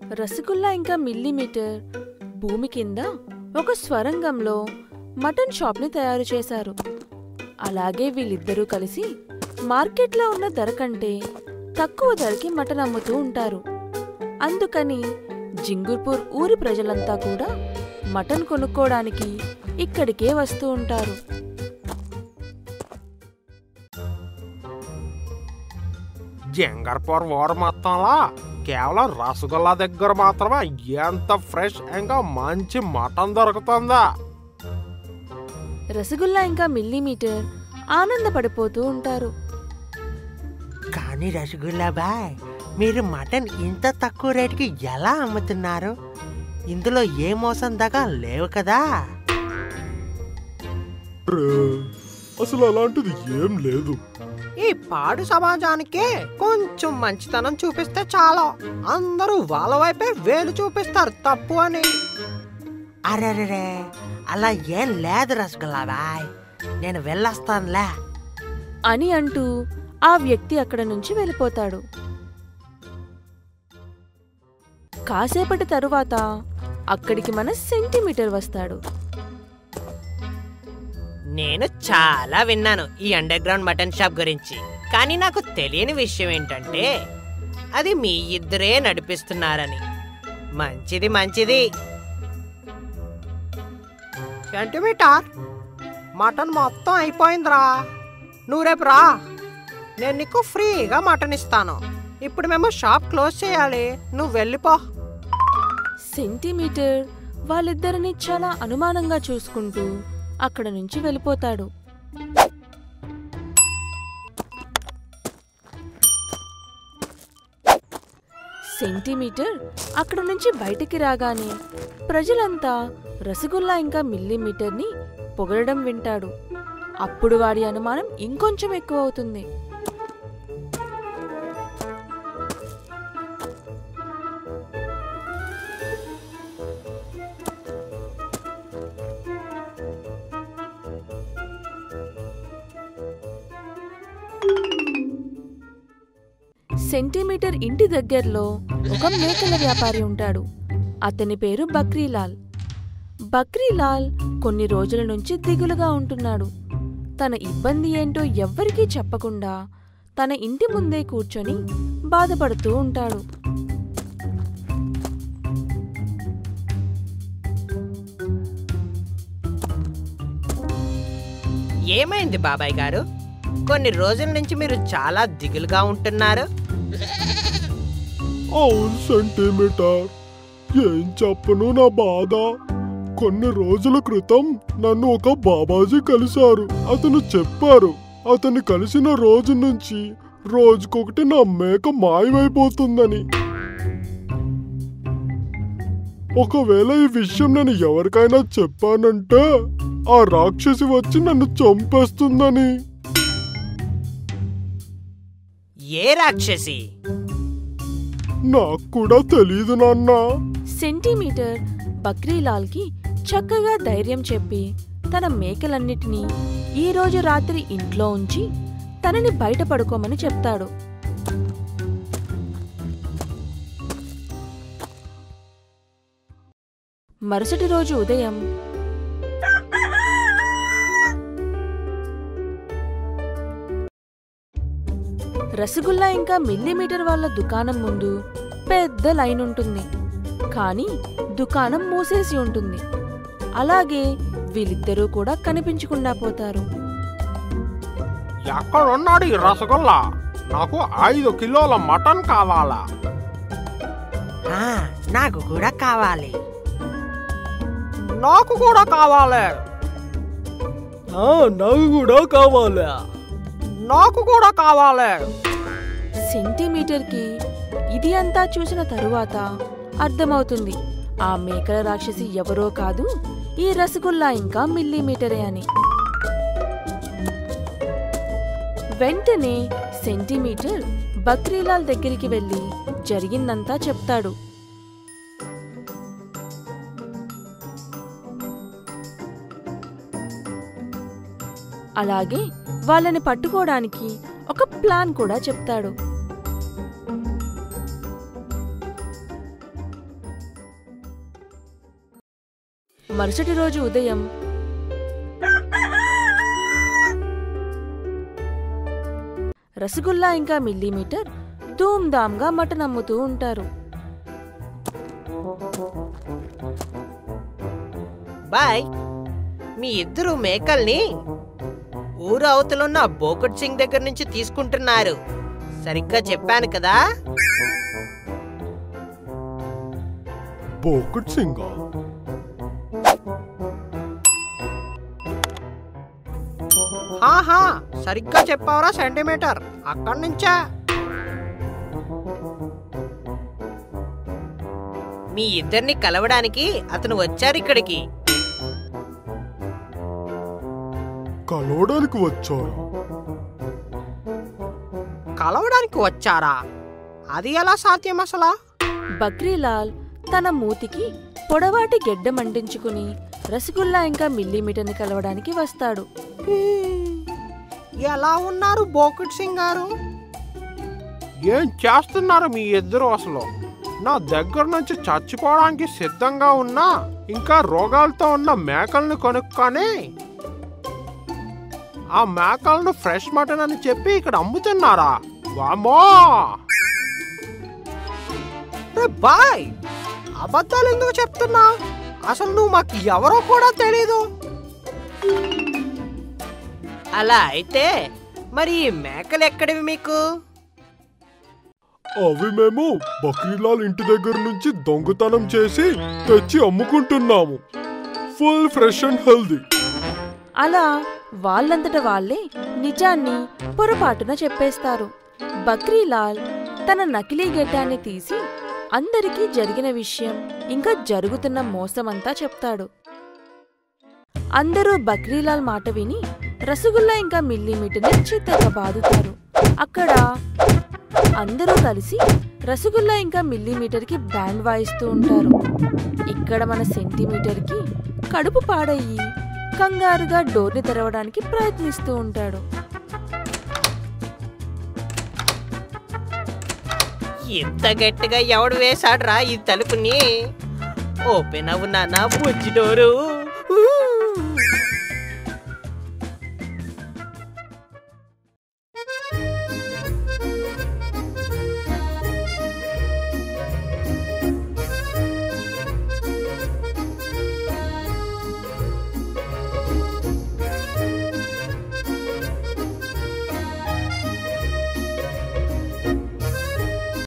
రసగుల్లా ఇంకా మిల్లీమీటర్ భూమి కింద ఒక స్వరంగంలో మటన్ షాప్ని తయారు చేశారు. అలాగే వీళ్ళిద్దరూ కలిసి మార్కెట్లో ఉన్న ధర కంటే తక్కువ ధరకి మటన్ అమ్ముతూ ఉంటారు. అందుకని జింగూర్పూర్ ఊరి ప్రజలంతా కూడా మటన్ కొనుక్కోవడానికి ఇక్కడికే వస్తూ ఉంటారు. జింగర్పూర్ ఊరు మొత్తంలో కేవలం రసగుల్లా దగ్గర మాత్రమే ఎంత ఫ్రెష్ ఇంకా మంచి మటన్ దొరుకుతుందా? రసగుల్లా ఇంకా మిల్లీమీటర్ ఆనందపడిపోతూ ఉంటారు. కానీ రసగుల్లా బాయ్, మీరు మటన్ ఇంత తక్కువ రేటుకి ఎలా అమ్ముతున్నారు? ఇందులో ఏ మోసం దాకా లేవు కదా? అసలు అలాంటిది ఏం లేదు. ఈ పాడు సమాజానికి కొంచెం మంచితనం చూపిస్తే చాలు, అందరూ వాళ్ళ వైపే వేలు చూపిస్తారు తప్పు అని. అరే, అలా ఏం లేదు రసగుల్లా బాయ్, నేను వెళ్ళొస్తానులే అని అంటూ ఆ వ్యక్తి అక్కడ నుంచి వెళ్ళిపోతాడు. కాసేపటి తరువాత అక్కడికి మన సెంటీమీటర్ వస్తాడు. నేను చాలా విన్నాను ఈ అండర్ గ్రౌండ్ మటన్ షాప్ గురించి, కానీ నాకు తెలియని విషయం ఏంటంటే అది మీ ఇద్దరే నడిపిస్తున్నారని. మంచిది. సెంటీమీటర్, మటన్ మొత్తం అయిపోయిందిరా, నువ్వు రేపు రా, నేను నీకు ఫ్రీగా మటన్ ఇస్తాను. ఇప్పుడు మేము షాప్ క్లోజ్ చేయాలి, నువ్వు వెళ్ళిపో. సెంటీమీటర్ వాళ్ళిద్దరిని చాలా అనుమానంగా చూసుకుంటూ అక్కడ నుంచి వెళ్ళిపోతాడు. సెంటీమీటర్ అక్కడ నుంచి బయటికి రాగానే ప్రజలంతా రసగుల్లా ఇంకా మిల్లీమీటర్ని పొగడడం వింటాడు. అప్పుడు వాడి అనుమానం ఇంకొంచెం ఎక్కువ అవుతుంది. సెంటీమీటర్ ఇంటి దగ్గరలో ఒక మేకల వ్యాపారి ఉంటాడు. అతని పేరు బక్రీలాల్. బక్రీలాల్ కొన్ని రోజుల నుంచి దిగులుగా ఉంటున్నాడు. తన ఇబ్బంది ఏంటో ఎవ్వరికీ చెప్పకుండా తన ఇంటి ముందే కూర్చొని బాధపడుతూ ఉంటాడు. ఏమైంది బాబాయ్ గారు? కొన్ని రోజుల నుంచి మీరు చాలా దిగులుగా ఉంటున్నారు. అవును సెంటీమీటర్, ఏం చెప్పను నా బాధ. కొన్ని రోజుల క్రితం నన్ను ఒక బాబాజీ కలిశారు. అతను చెప్పారు, అతను కలిసిన రోజు నుంచి రోజుకొకటి నా మేక మాయమైపోతుందని. ఒకవేళ ఈ విషయం నేను ఎవరికైనా చెప్పానంటే ఆ రాక్షసి వచ్చి నన్ను చంపేస్తుందని. ఏ రాక్షసి? నాకు కూడా తెలీదు నాన్న. సెంటీమీటర్ బక్రీలాల్కి చక్కగా ధైర్యం చెప్పి తన మేకలన్నిటినీ ఈ రోజు రాత్రి ఇంట్లో ఉంచి తనని బయట పడుకోమని చెప్తాడు. మరుసటి రోజు ఉదయం రసగుల్లా ఇంకా మిల్లీమీటర్ వాళ్ళ దుకాణం ముందు పెద్ద లైన్ ఉంటుంది. కానీ దుకాణం మూసేసి ఉంటుంది. అలాగే వీళ్ళిద్దరూ కూడా కనిపించకుండా పోతారు. ఎక్కడున్నాడు ఈ రసగుల్లా? నాకు 5 కిలోల మటన్ కావాలా? నాకు కూడా కావాలి. నాకు కూడా కావాలి. నాకు కూడా కావాలి. సెంటీమీటర్కి ఇది అంతా చూసిన తరువాత అర్థమవుతుంది ఆ మేకల రాక్షసి ఎవరో కాదు, ఈ రసగుల్లా ఇంకా మిల్లీమీటరే అని. వెంటనే సెంటీమీటర్ బక్రీలాల్ దగ్గరికి వెళ్ళి జరిగిందంతా చెప్తాడు. అలాగే వాళ్ళని పట్టుకోవడానికి ఒక ప్లాన్ కూడా చెప్తాడు. మరుసటి రోజు ఉదయం రసగుల్లా ఇంకా మిల్లీమీటర్ ధూమ్ధామ్గా మటన్ అమ్ముతూ ఉంటారు. బాయ్, మీ ఇద్దరు మేకల్ని ఊరు అవతలున్న బోకట్ సింగ్ దగ్గర నుంచి తీసుకుంటున్నారు. సరిగ్గా చెప్పాను కదా? బోకట్ సింగా? హాహా, సరిగ్గా చెప్పావరా సెంటీమీటర్. అక్కడి నుంచా? మీ ఇద్దరిని కలవడానికి అతను వచ్చారు ఇక్కడికి. కలవడానికి వచ్చారా? కలవడానికి వచ్చారా? అది ఎలా సాధ్యం అసలా? బక్రీలాల్ తన మూతికి పొడవాటి గెడ్డ మండించుకుని రసగుల్లా ఇంకా మిల్లీమీటర్ని కలవడానికి వస్తాడు. ఎలా ఉన్నారు బోకట్ సింగ్ గారు? ఏం చేస్తున్నారు మీ ఇద్దరు అసలు? నా దగ్గర నుంచి చచ్చిపోవడానికి సిద్ధంగా ఉన్నా ఇంకా రోగాలతో ఉన్న మేకల్ని కొనుక్కొని ఆ మేకలను ఫ్రెష్ మటన్ అని చెప్పి ఇక్కడ అమ్ముతున్నారా? వామ్మో! బాయ్, అబద్ధాలు ఎందుకు చెప్తున్నా? అసలు నువ్వు మాకు ఎవరో కూడా తెలీదు. అలా అయితే మరి ఈ మేకలు ఎక్కడివి మీకు? అవి మేము బక్రీలాల్ ఇంటి దగ్గర నుంచి దొంగతనం చేసి తెచ్చి అమ్ముకుంటున్నాము. Full fresh and healthy. అలా వాళ్ళంతట వాళ్ళే నిజాన్ని పొరపాటున చెప్పేస్తారు. బక్రీలాల్ తన నకిలీ గెడ్డాన్ని తీసి అందరికీ జరిగిన విషయం ఇంకా జరుగుతున్న మోసమంతా చెప్తాడు. అందరూ బక్రీలాల్ మాట విని రసగుల్లా ఇంకా మిల్లీమీటర్ని చిత్తగా బాదుతారు. అక్కడ అందరూ కలిసి రసగుల్లా ఇంకా మిల్లీమీటర్కి బ్యాండ్ వాయిస్తూ ఉంటారు. ఇక్కడ మన సెంటీమీటర్కి కడుపు పాడయ్యి కంగారుగా డోర్ని తెరవడానికి ప్రయత్నిస్తూ ఉంటాడు. ఇంత గట్టిగా ఎవడు వేశాడ్రా ఈ తలుపుని? ఓపెన్ అవునా బుజ్జి డోరు?